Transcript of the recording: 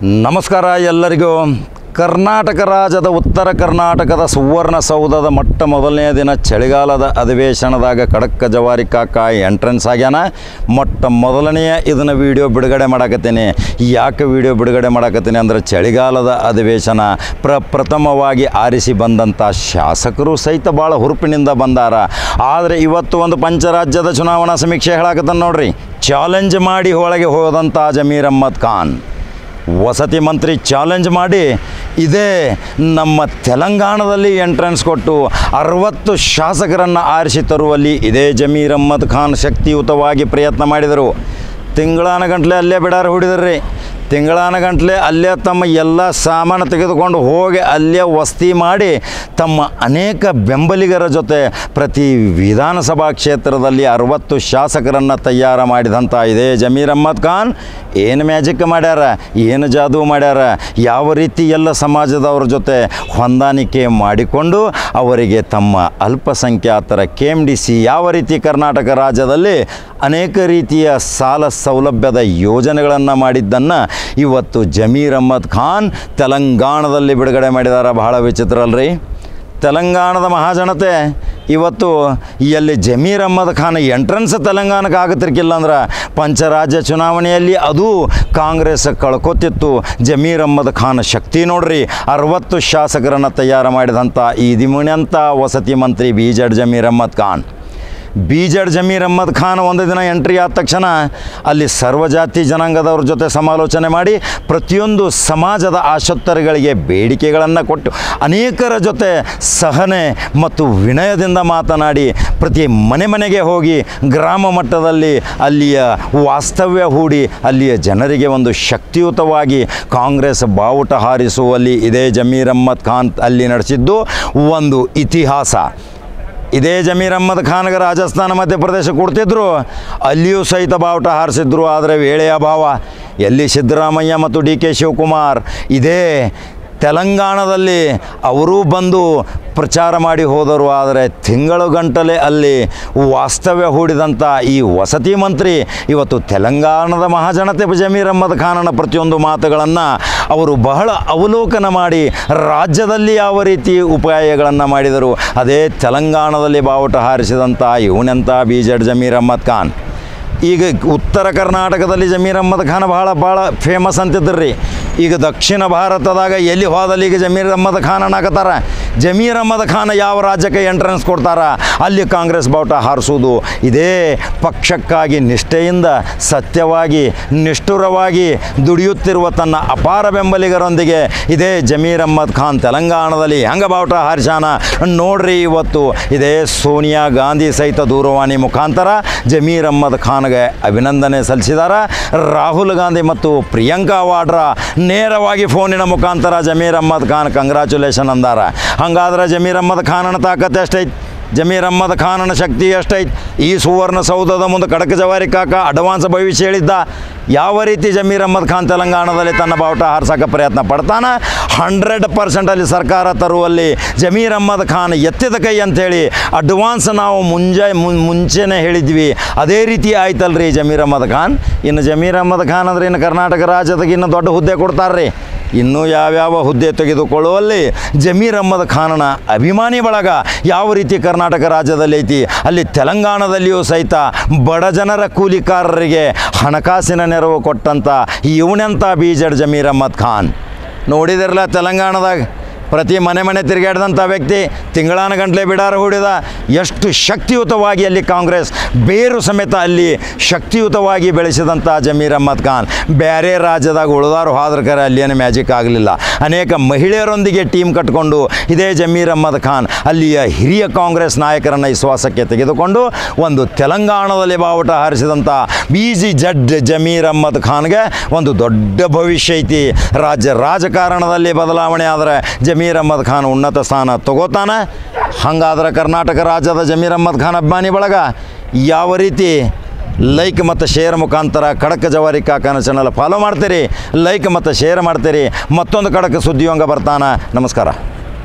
ನಮಸ್ಕಾರ ಎಲ್ಲರಿಗೂ. ಕರ್ನಾಟಕ ರಾಜ್ಯದ ಉತ್ತರ ಕರ್ನಾಟಕದ ಸುವರ್ಣಸೌಧದ ಮೊದಲನೆಯ ದಿನ ಚಳಿಗಾಲದ ಅಧಿವೇಶನದಾಗ ಖಡಕ್ ಜವಾರಿ ಕಾಕ ಎಂಟ್ರೆನ್ಸ್ ಆಗ್ಯಾನ. ಮೊದಲನೆಯ ಇದನ್ನು ವಿಡಿಯೋ ಬಿಡುಗಡೆ ಮಾಡಕತ್ತೀನಿ. ಯಾಕೆ ವಿಡಿಯೋ ಬಿಡುಗಡೆ ಮಾಡಕತ್ತೀನಿ ಅಂದರೆ ಚಳಿಗಾಲದ ಅಧಿವೇಶನ ಪ್ರಥಮವಾಗಿ ಆರಿಸಿ ಬಂದಂಥ ಶಾಸಕರು ಸಹಿತ ಭಾಳ ಹುರುಪಿನಿಂದ ಬಂದಾರ. ಆದರೆ ಇವತ್ತು ಒಂದು ಪಂಚರಾಜ್ಯದ ಚುನಾವಣಾ ಸಮೀಕ್ಷೆ ಹೇಳಕತ್ತಾನ ನೋಡ್ರಿ. ಚಾಲೆಂಜ್ ಮಾಡಿ ಒಳಗೆ ಹೋದಂಥ ಜಮೀರ್ ಅಹ್ಮದ್ ಖಾನ್ ವಸತಿ ಮಂತ್ರಿ ಚಾಲೆಂಜ್ ಮಾಡಿ ಇದೇ ನಮ್ಮ ತೆಲಂಗಾಣದಲ್ಲಿ ಎಂಟ್ರೆನ್ಸ್ ಕೊಟ್ಟು 60 ಶಾಸಕರನ್ನು ಆರಿಸಿ ತರುವಲ್ಲಿ ಇದೇ ಜಮೀರ್ ಅಹ್ಮದ್ ಖಾನ್ ಶಕ್ತಿಯುತವಾಗಿ ಪ್ರಯತ್ನ ಮಾಡಿದರು. ತಿಂಗಳಾನಗಂಟ್ಲೆ ಅಲ್ಲೇ ಬಿಡಾರ ಹೊಡಿದ್ರಿ. ತಿಂಗಳಾನಗಂಟ್ಲೆ ಅಲ್ಲೇ ತಮ್ಮ ಎಲ್ಲ ಸಾಮಾನು ತೆಗೆದುಕೊಂಡು ಹೋಗಿ ಅಲ್ಲೇ ವಸತಿ ಮಾಡಿ ತಮ್ಮ ಅನೇಕ ಬೆಂಬಲಿಗರ ಜೊತೆ ಪ್ರತಿ ವಿಧಾನಸಭಾ ಕ್ಷೇತ್ರದಲ್ಲಿ 60 ಶಾಸಕರನ್ನು ತಯಾರು ಮಾಡಿದಂಥ ಇದೇ ಜಮೀರ್ ಅಹ್ಮದ್ ಖಾನ್ ಏನು ಮ್ಯಾಜಿಕ್ ಮಾಡ್ಯಾರ, ಏನು ಜಾದೂ ಮಾಡ್ಯಾರ, ಯಾವ ರೀತಿ ಎಲ್ಲ ಸಮಾಜದವ್ರ ಜೊತೆ ಹೊಂದಾಣಿಕೆ ಮಾಡಿಕೊಂಡು ಅವರಿಗೆ ತಮ್ಮ ಅಲ್ಪಸಂಖ್ಯಾತರ KMDC ಯಾವ ರೀತಿ ಕರ್ನಾಟಕ ರಾಜ್ಯದಲ್ಲಿ ಅನೇಕ ರೀತಿಯ ಸಾಲ ಸೌಲಭ್ಯದ ಯೋಜನೆಗಳನ್ನು ಮಾಡಿದ್ದನ್ನು ಇವತ್ತು ಜಮೀರ್ ಅಹ್ಮದ್ ಖಾನ್ ತೆಲಂಗಾಣದಲ್ಲಿ ಬಿಡುಗಡೆ ಮಾಡಿದಾರ. ಬಹಳ ವಿಚಿತ್ರ ಅಲ್ರಿ. ತೆಲಂಗಾಣದ ಮಹಾಜನತೆ ಇವತ್ತು ಎಲ್ಲಿ ಜಮೀರ್ ಅಹ್ಮದ್ ಖಾನ್ ಎಂಟ್ರೆನ್ಸ್ ತೆಲಂಗಾಣಕ್ಕೆ ಆಗತಿರ್ಕಿಲ್ಲ ಅಂದ್ರೆ ಪಂಚರಾಜ್ಯ ಚುನಾವಣೆಯಲ್ಲಿ ಅದು ಕಾಂಗ್ರೆಸ್ ಕಳ್ಕೊತಿತ್ತು. ಜಮೀರ್ ಅಹ್ಮದ್ ಖಾನ್ ಶಕ್ತಿ ನೋಡ್ರಿ. 60 ಶಾಸಕರನ್ನು ತಯಾರು ಮಾಡಿದಂಥ ಈ ದಿಮುಣ್ಯಂಥ ವಸತಿ ಮಂತ್ರಿ BZ ಜಮೀರ್ ಅಹ್ಮದ್ ಖಾನ್. BZ ಜಮೀರ್ ಅಹ್ಮದ್ ಖಾನ್ ಒಂದು ದಿನ ಎಂಟ್ರಿ ಆದ ತಕ್ಷಣ ಅಲ್ಲಿ ಸರ್ವಜಾತಿ ಜನಾಂಗದವ್ರ ಜೊತೆ ಸಮಾಲೋಚನೆ ಮಾಡಿ ಪ್ರತಿಯೊಂದು ಸಮಾಜದ ಆಶೋತ್ತರಗಳಿಗೆ ಬೇಡಿಕೆಗಳನ್ನು ಕೊಟ್ಟು ಅನೇಕರ ಜೊತೆ ಸಹನೆ ಮತ್ತು ವಿನಯದಿಂದ ಮಾತನಾಡಿ ಪ್ರತಿ ಮನೆಗೆ ಹೋಗಿ ಗ್ರಾಮ ಮಟ್ಟದಲ್ಲಿ ಅಲ್ಲಿಯ ವಾಸ್ತವ್ಯ ಹೂಡಿ ಅಲ್ಲಿಯ ಜನರಿಗೆ ಒಂದು ಶಕ್ತಿಯುತವಾಗಿ ಕಾಂಗ್ರೆಸ್ ಬಾವುಟ ಹಾರಿಸುವಲ್ಲಿ ಇದೇ ಜಮೀರ್ ಅಹ್ಮದ್ ಖಾನ್ ಅಲ್ಲಿ ನಡೆಸಿದ್ದು ಒಂದು ಇತಿಹಾಸ. ಇದೇ ಜಮೀರ್ ಅಹ್ಮದ್ ಖಾನ್ಗೆ ರಾಜಸ್ಥಾನ ಮಧ್ಯಪ್ರದೇಶ ಕೊಡ್ತಿದ್ರು, ಅಲ್ಲಿಯೂ ಸಹಿತ ಬಾವುಟ ಹಾರಿಸಿದ್ರು. ಆದರೆ ವೇಳೆಯ ಅಭಾವ. ಎಲ್ಲಿ ಸಿದ್ದರಾಮಯ್ಯ ಮತ್ತು DK ಶಿವಕುಮಾರ್ ಇದೇ ತೆಲಂಗಾಣದಲ್ಲಿ ಅವರೂ ಬಂದು ಪ್ರಚಾರ ಮಾಡಿ ಹೋದರು. ಆದರೆ ತಿಂಗಳುಗಟ್ಟಲೆ ಅಲ್ಲಿ ವಾಸ್ತವ್ಯ ಹೂಡಿದಂಥ ಈ ವಸತಿ ಮಂತ್ರಿ ಇವತ್ತು ತೆಲಂಗಾಣದ ಮಹಾಜನತೆ ಜಮೀರ್ ಅಹ್ಮದ್ ಖಾನನ ಪ್ರತಿಯೊಂದು ಮಾತುಗಳನ್ನು ಅವರು ಬಹಳ ಅವಲೋಕನ ಮಾಡಿ ರಾಜ್ಯದಲ್ಲಿ ಯಾವ ರೀತಿ ಉಪಾಯಗಳನ್ನು ಮಾಡಿದರು. ಅದೇ ತೆಲಂಗಾಣದಲ್ಲಿ ಬಾವುಟ ಹಾರಿಸಿದಂಥ ಇವನೆಂಥ BZ ಜಮೀರ್ ಅಹ್ಮದ್ ಖಾನ್. ಈಗ ಉತ್ತರ ಕರ್ನಾಟಕದಲ್ಲಿ ಜಮೀರ್ ಅಹ್ಮದ್ ಖಾನ್ ಭಾಳ ಫೇಮಸ್ ಅಂತಿದ್ರಿ. ಈಗ ದಕ್ಷಿಣ ಭಾರತದಾಗ ಎಲ್ಲಿ ಹೋದಲ್ಲಿ ಈಗ ಜಮೀರ್ ಅಹ್ಮದ್ ಖಾನ್ ಅನ್ನಕತ್ತಾರ. ಜಮೀರ್ ಅಹ್ಮದ್ ಖಾನ್ ಯಾವ ರಾಜ್ಯಕ್ಕೆ ಎಂಟ್ರೆನ್ಸ್ ಕೊಡ್ತಾರ ಅಲ್ಲಿ ಕಾಂಗ್ರೆಸ್ ಬಾವುಟ ಹಾರಿಸೋದು. ಇದೇ ಪಕ್ಷಕ್ಕಾಗಿ ನಿಷ್ಠೆಯಿಂದ ಸತ್ಯವಾಗಿ ನಿಷ್ಠುರವಾಗಿ ದುಡಿಯುತ್ತಿರುವ ತನ್ನ ಅಪಾರ ಬೆಂಬಲಿಗರೊಂದಿಗೆ ಇದೇ ಜಮೀರ್ ಅಹ್ಮದ್ ಖಾನ್ ತೆಲಂಗಾಣದಲ್ಲಿ ಹೆಂಗೆ ಬಾವುಟ ಹಾರಿಸಾನ ನೋಡ್ರಿ. ಇವತ್ತು ಇದೇ ಸೋನಿಯಾ ಗಾಂಧಿ ಸಹಿತ ದೂರವಾಣಿ ಮುಖಾಂತರ ಜಮೀರ್ ಅಹ್ಮದ್ ಖಾನ್ಗೆ ಅಭಿನಂದನೆ ಸಲ್ಲಿಸಿದ್ದಾರೆ. ರಾಹುಲ್ ಗಾಂಧಿ ಮತ್ತು ಪ್ರಿಯಾಂಕಾ ವಾಡ್ರಾ ನೇರವಾಗಿ ಫೋನಿನ ಮುಖಾಂತರ ಜಮೀರ್ ಅಹ್ಮದ್ ಖಾನ್ ಕಂಗ್ರ್ಯಾಚುಲೇಷನ್ ಅಂದಾರ. ಹಂಗಾದ್ರೆ ಜಮೀರ್ ಅಹ್ಮದ್ ಖಾನನ ತಾಕತ್ತು ಎಷ್ಟೈತಿ, ಜಮೀರ್ ಅಹ್ಮದ್ ಖಾನನ ಶಕ್ತಿ ಎಷ್ಟೈತಿ. ಈ ಸುವರ್ಣಸೌಧದ ಮುಂದೆ ಖಡಕ್ ಜವಾರಿ ಕಾಕ ಅಡ್ವಾನ್ಸ್ ಭವಿಷ್ಯ ಹೇಳಿದ್ದ. ಯಾವ ರೀತಿ ಜಮೀರ್ ಅಹ್ಮದ್ ಖಾನ್ ತೆಲಂಗಾಣದಲ್ಲಿ ತನ್ನ ಬಾವುಟ ಹಾರಿಸೋಕೆ ಪ್ರಯತ್ನ ಪಡ್ತಾನೆ. 100% ಅಲ್ಲಿ ಸರ್ಕಾರ ತರುವಲ್ಲಿ ಜಮೀರ್ ಅಹ್ಮದ್ ಖಾನ್ ಎತ್ತಿದ ಕೈ ಅಂಥೇಳಿ ಅಡ್ವಾನ್ಸ್ ನಾವು ಮುಂಚೆನೇ ಹೇಳಿದ್ವಿ. ಅದೇ ರೀತಿ ಆಯ್ತಲ್ರಿ ಜಮೀರ್ ಅಹ್ಮದ್ ಖಾನ್. ಇನ್ನು ಜಮೀರ್ ಅಹ್ಮದ್ ಖಾನ್ ಅಂದರೆ ಇನ್ನು ಕರ್ನಾಟಕ ರಾಜ್ಯದಾಗ ಇನ್ನೂ ದೊಡ್ಡ ಹುದ್ದೆ ಕೊಡ್ತಾರ್ರಿ. ಇನ್ನೂ ಯಾವ್ಯಾವ ಹುದ್ದೆ ತೆಗೆದುಕೊಳ್ಳುವಲ್ಲಿ ಜಮೀರ್ ಅಹ್ಮದ್ ಖಾನನ ಅಭಿಮಾನಿ ಬಳಗ ಯಾವ ರೀತಿ ಕರ್ನಾಟಕ ರಾಜ್ಯದಲ್ಲಿ ಐತಿ ಅಲ್ಲಿ ತೆಲಂಗಾಣದಲ್ಲಿಯೂ ಸಹಿತ ಬಡ ಜನರ ಕೂಲಿಕಾರರಿಗೆ ಹಣಕಾಸಿನ ನೆರವು ಕೊಟ್ಟಂಥ ಇವನೆಂಥ BZ ಜಮೀರ್ ಅಹ್ಮದ್ ಖಾನ್. ನೋಡಿದಿರಲ್ಲ ತೆಲಂಗಾಣದಾಗ ಪ್ರತಿ ಮನೆ ತಿರುಗಾಡಿದಂಥ ವ್ಯಕ್ತಿ ತಿಂಗಳಾನಗಂಟ್ಲೆ ಬಿಡಾರ ಹೂಡಿದ. ಎಷ್ಟು ಶಕ್ತಿಯುತವಾಗಿ ಅಲ್ಲಿ ಕಾಂಗ್ರೆಸ್ ಬೇರು ಸಮೇತ ಅಲ್ಲಿ ಶಕ್ತಿಯುತವಾಗಿ ಬೆಳೆಸಿದಂಥ ಜಮೀರ್ ಅಹ್ಮದ್ ಖಾನ್. ಬೇರೆ ರಾಜ್ಯದಾಗ ಉಳಿದಾರು ಹೋದ್ರಕರೆ ಅಲ್ಲೇನು ಮ್ಯಾಜಿಕ್ ಆಗಲಿಲ್ಲ. ಅನೇಕ ಮಹಿಳೆಯರೊಂದಿಗೆ ಟೀಮ್ ಕಟ್ಕೊಂಡು ಇದೇ ಜಮೀರ್ ಅಹ್ಮದ್ ಖಾನ್ ಅಲ್ಲಿಯ ಹಿರಿಯ ಕಾಂಗ್ರೆಸ್ ನಾಯಕರನ್ನು ವಿಶ್ವಾಸಕ್ಕೆ ತೆಗೆದುಕೊಂಡು ಒಂದು ತೆಲಂಗಾಣದಲ್ಲಿ ಬಾವುಟ ಹಾರಿಸಿದಂಥ BZ ಜಮೀರ್ ಅಹ್ಮದ್ ಖಾನ್ಗೆ ಒಂದು ದೊಡ್ಡ ಭವಿಷ್ಯ ಐತಿ. ರಾಜಕಾರಣದಲ್ಲಿ ಬದಲಾವಣೆ ಆದರೆ ಜಮೀರ್ ಅಹ್ಮದ್ ಖಾನ್ ಉನ್ನತ ಸ್ಥಾನ ತಗೋತಾನೆ. ಹಾಗಾದ್ರೆ ಕರ್ನಾಟಕ ರಾಜ್ಯದ ಜಮೀರ್ ಅಹ್ಮದ್ ಖಾನ್ ಅಭಿಮಾನಿ ಬಳಗ ಯಾವ ರೀತಿ ಲೈಕ್ ಮತ್ತು ಶೇರ್ ಮುಖಾಂತರ ಖಡಕ್ ಜವಾರಿ ಕಾಕನ ಚಾನಲ್ ಫಾಲೋ ಮಾಡ್ತೀರಿ, ಲೈಕ್ ಮತ್ತು ಶೇರ್ ಮಾಡ್ತೀರಿ. ಮತ್ತೊಂದು ಖಡಕ್ ಸುದ್ದಿಯೊಂಗ ಬರ್ತಾನೆ. ನಮಸ್ಕಾರ.